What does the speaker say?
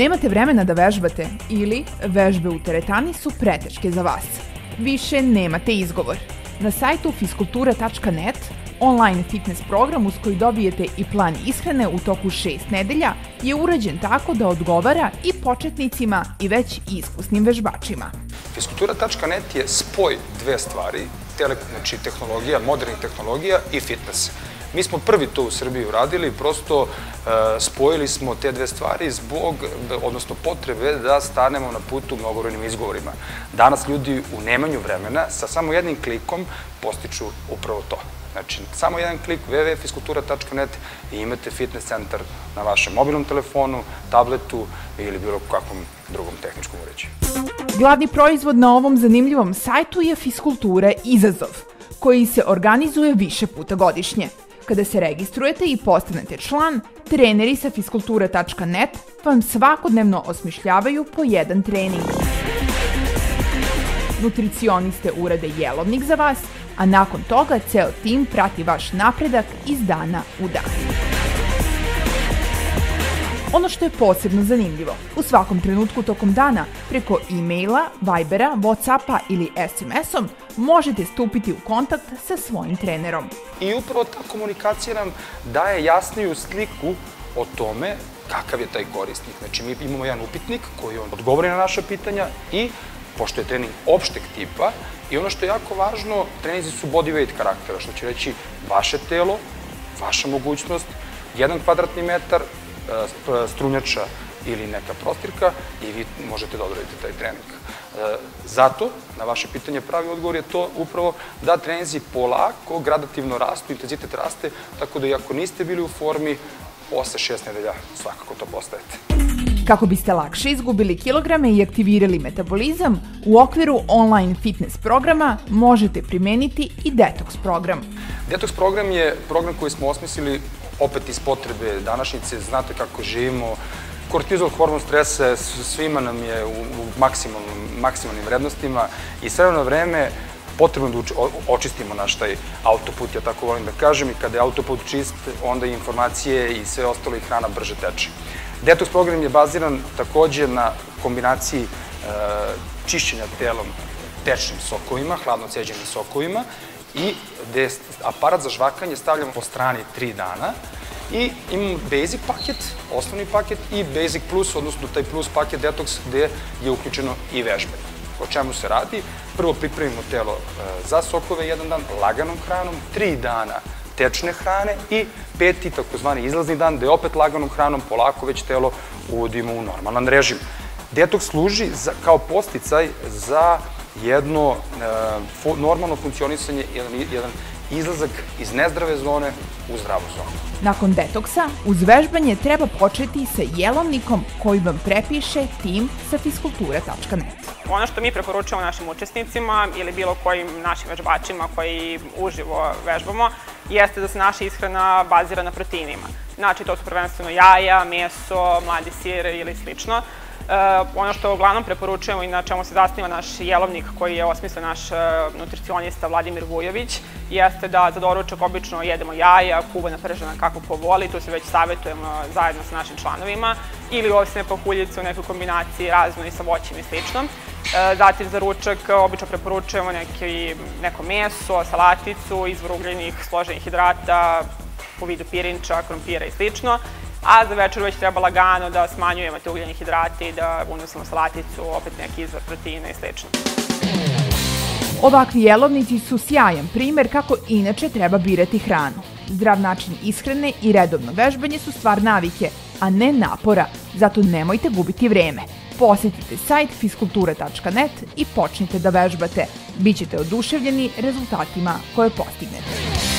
Nemate vremena da vežbate ili vežbe u teretani su preteške za vas. Više nemate izgovor. Na sajtu fiskultura.net online fitness program uz koji dobijete i plan ishrane u toku 6 nedelja je urađen tako da odgovara i početnicima i već iskusnim vežbačima. Fiskultura.net je spoj dve stvari, znači tehnologija, modernih tehnologija i fitness. Mi smo prvi to u Srbiji uradili, prosto spojili smo te dve stvari zbog, odnosno potrebe da stanemo na putu mnogobrojnim izgovorima. Danas ljudi u nemanju vremena sa samo jednim klikom postiču upravo to. Znači, samo jedan klik www.fiskultura.net i imate fitness centar na vašem mobilnom telefonu, tabletu ili bilo kakvom drugom tehničkom uređaju. Glavni proizvod na ovom zanimljivom sajtu je Fiskultura Izazov, koji se organizuje više puta godišnje. Kada se registrujete i postanete član, treneri sa fiskultura.net vam svakodnevno osmišljavaju po jedan trening. Nutricioniste urade jelovnik za vas, a nakon toga ceo tim prati vaš napredak iz dana u dan. Ono što je posebno zanimljivo, u svakom trenutku tokom dana preko e-maila, Vibera, Whatsappa ili SMS-om možete stupiti u kontakt sa svojim trenerom. I upravo ta komunikacija nam daje jasniju sliku o tome kakav je taj korisnik. Znači, mi imamo jedan upitnik koji odgovori na naša pitanja i pošto je trening opšteg tipa i ono što je jako važno, treninzi su bodyweight karaktera, što će reći vaše telo, vaša mogućnost, 1 kvadratni metar, strunjača ili neka prostirka i vi možete da odradite taj trening. Zato, na vaše pitanje, pravi odgovor je to upravo da treninzi polako, gradativno rastu, intenzitet raste, tako da i ako niste bili u formi, posle 6 nedelja svakako to postajete. Kako biste lakše izgubili kilograme i aktivirali metabolizam, u okviru online fitness programa možete primeniti i detoks program. Detoks program je program koji smo osmislili opet iz potrebe današnjice. Znate kako živimo, kortizol, hormon stresa, svima nam je u maksimalnim vrednostima i sve ono vreme potrebno da očistimo naš taj autoput, ja tako volim da kažem, i kada je autoput čist, onda i informacije i sve ostalo i hrana brže teče. Detoks program je baziran takođe na kombinaciji čišćenja telom tečnim sokovima, hladno ceđenim sokovima i gde aparat za žvakanje stavljamo po strani 3 dana i imamo basic paket, osnovni paket i basic plus, odnosno taj plus paket detoks gde je uključeno i vežbanje. O čemu se radi? Prvo pripremimo telo za sokove jedan dan, laganom hranom, 3 dana tečne hrane i 5. takozvani izlazni dan, gde opet laganom hranom polako već telo uvodimo u normalan režim. Detoks služi kao podsticaj za jedno normalno funkcionisanje, jedan izlazak iz nezdrave zone u zdravu zonu. Nakon detoksa, uz vežbanje treba početi sa jelovnikom koji vam prepiše tim sa fiskultura.net. Ono što mi preporučujemo našim učesnicima ili bilo kojim našim vežbačima koji uživo vežbamo jeste da se naša ishrana bazira na proteinima. Znači, to su prvenstveno jaja, meso, mladi sir ili slično. Ono što uglavnom preporučujemo i na čemu se zasniva naš jelovnik koji je osmislio naš nutricionista Vladimir Vujović, jeste da za doručak obično jedemo jaja, kuvana pržena kako ko voli, tu se već savjetujemo zajedno sa našim članovima, ili ovsne pahuljice u nekoj kombinaciji razno i sa voćem i slično. Zatim za ručak obično preporučujemo neko meso, salaticu, izvor ugljenih složenih hidrata u vidu pirinča, krompira i slično. A za večer već treba lagano da smanjujemo te ugljene hidrate i da unosimo salaticu, opet neki izvor proteina i slično. Ovakvi jelovnici su sjajan primer kako inače treba birati hranu. Zdrav način ishrane i redovno vežbanje su stvar navike, a ne napora, zato nemojte gubiti vreme. Posjetite sajt fiskultura.net i počnite da vežbate. Bićete oduševljeni rezultatima koje postignete.